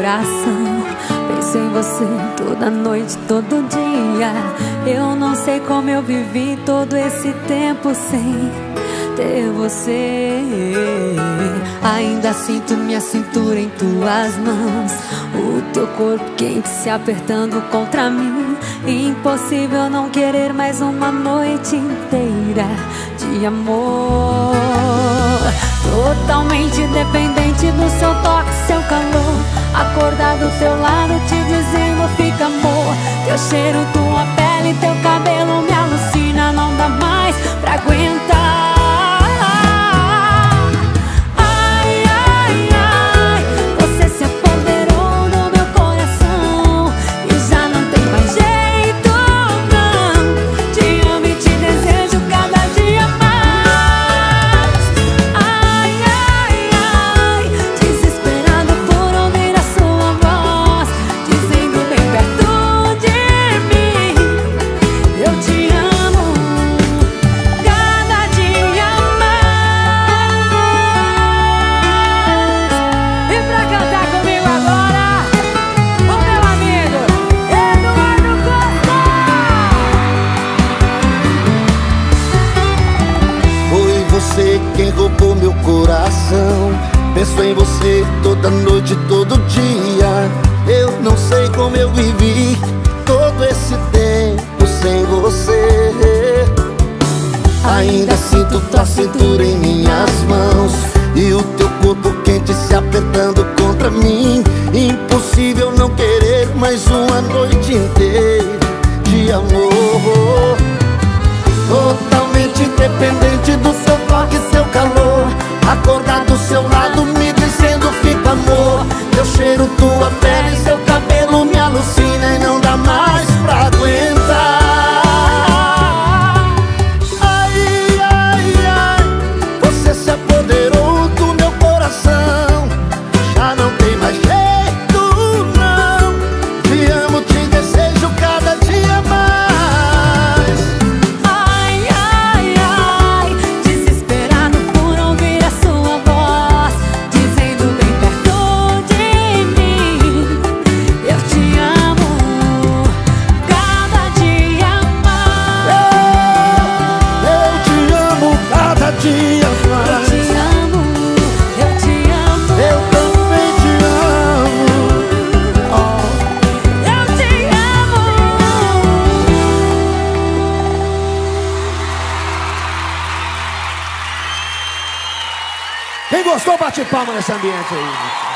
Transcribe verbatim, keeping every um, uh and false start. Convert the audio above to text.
coração. Penso em você toda noite, todo dia. Eu não sei como eu vivi todo esse tempo sem ter você. Ainda sinto minha cintura em tuas mãos, o teu corpo quente se apertando contra mim. Impossível não querer mais uma noite inteira de amor. Totalmente dependente do seu toque, seu calor. Acordar do teu lado te dizendo fica amor. Teu cheiro, tua pele, teu cabelo me alucina. Não dá mais pra aguentar. Quem roubou meu coração? Penso em você toda noite, todo dia. Eu não sei como eu vivi todo esse tempo sem você. Ainda sinto tua cintura em minhas mãos e o teu corpo quente se apertando contra mim. Impossível não querer mais uma noite inteira de amor. Totalmente dependente do seu toque, seu calor. Acordar do seu lado me dizendo fica amor. Teu cheiro, tua pele, seu cabelo me alucina e não dá mais pra aguentar. Ai, ai, ai, você se apoderou do meu coração. Já não tem mais jeito, não. Te amo, te desejo cada dia mais. Quem gostou, bate palma nesse ambiente aí.